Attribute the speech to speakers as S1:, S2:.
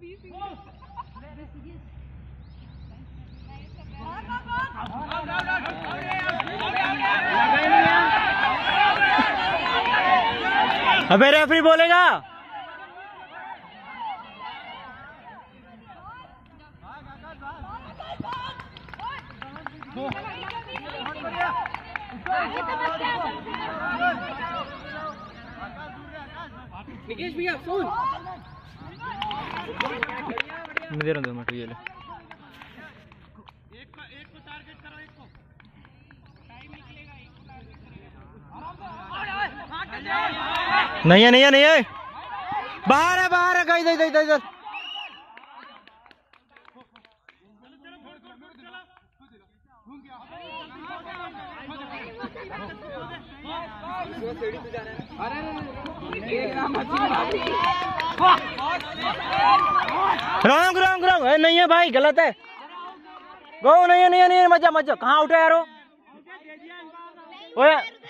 S1: अबे रेफरी बोलेगा।
S2: निकेश भैया सुन,
S1: मैं दे रहा हूँ 2 मिनट, ये ले।
S3: एक को टारगेट करो, एक को टाइम निकलेगा, एक को टारगेट करेगा।
S1: नहीं है, नहीं है, नहीं है, बाहर है, बाहर है, इधर इधर इधर इधर। रॉन्ग रॉन्ग रॉन्ग, नहीं है भाई, गलत है। गो नहीं है, नहीं है, नहीं है, मजा मजा, कहाँ उठे यारो। ओए